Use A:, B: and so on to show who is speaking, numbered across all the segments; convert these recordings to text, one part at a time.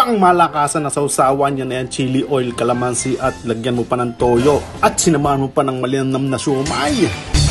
A: pang malakasan na sausawan yan yan, chili oil, kalamansi at lagyan mo pa ng toyo at sinamahan mo pa ng malinamnam na siomay.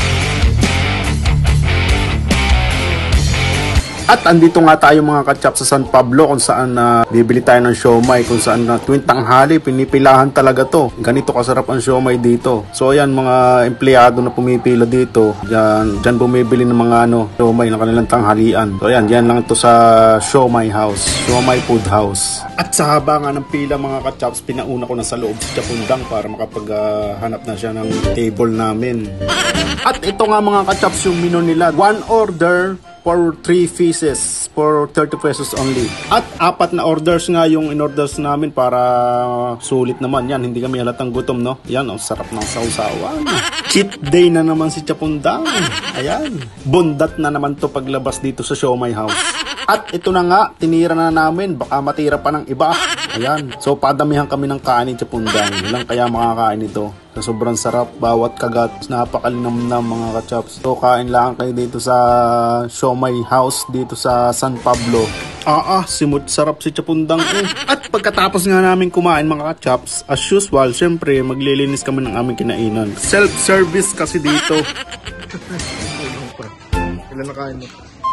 A: At andito nga tayo mga ka-chops sa San Pablo kung saan bibili tayo ng siomay, kung saan tuwing tanghali pinipilahan talaga to. Ganito kasarap ang siomay dito. So ayan, mga empleyado na pumipila dito, dyan bumibili ng mga siomay ng kanilang tanghalian. So ayan, dyan lang ito sa Siomay House, Siomay Food House. At sa haba nga ng pila mga ka-chops, pinauna ko na sa loob si Chapundang para makapaghanap na siya ng table namin. At ito nga mga ka-chops yung menu nila. One order for 3 pieces for 30 pesos only. At 4 na orders nga yung in-orders namin para sulit naman yan. Hindi kami halatang gutom, no? Yan, sarap ng sausawan. Cheat day na naman si Chapundang. Ayan. Bundat na naman to paglabas dito sa Siomay House. At ito na nga, tinira na namin. Baka matira pa ng iba. Ayan. So, padamihan kami ng kanin Chapundang. Ilang kaya makakain ito? Sa sobrang sarap, bawat kagat, napakalinamnam mga ka-chops. So, kain lang kayo dito sa Siomay House, dito sa San Pablo. Simut sarap si Chapundang eh. At pagkatapos nga namin kumain mga ka-chops, as usual, syempre, maglilinis kami ng aming kinainan. Self-service kasi dito. Ilan na kain mo?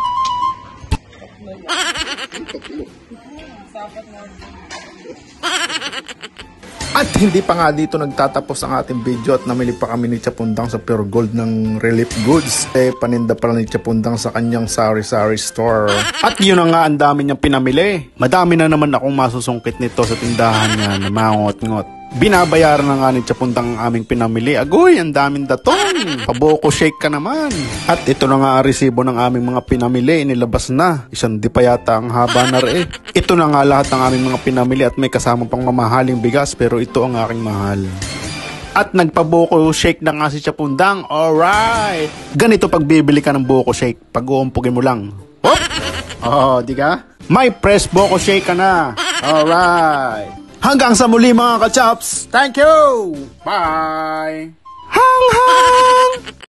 A: At hindi pa nga dito nagtatapos ang ating video at namili pa kami ni Chapundang sa Pure Gold ng Relief Goods. Paninda pala ni Chapundang sa kanyang sari-sari store. At yun na nga, ang dami niyang pinamili. Madami na naman akong masusungkit nito sa tindahan niya na mangot-ngot. Binabayaran na nga ni Chapundang ang aming pinamili. Agoy, ang daming datong. Paboko shake ka naman. At ito na nga ang resibo ng aming mga pinamili. Inilabas na. Isang di pa yata ang haba na rin. Ito na nga lahat ng aming mga pinamili at may kasama pang mamahaling bigas pero ito ang aking mahal. At nagpaboko shake na nga si Chapundang. Alright. Ganito pag bibili ka ng boko shake. Pag-uumpugin mo lang. Hop! Di ka? May press boko shake ka na. Alright. Hanggang sa muli mga ka-chops. Thank you. Bye. Hang hang.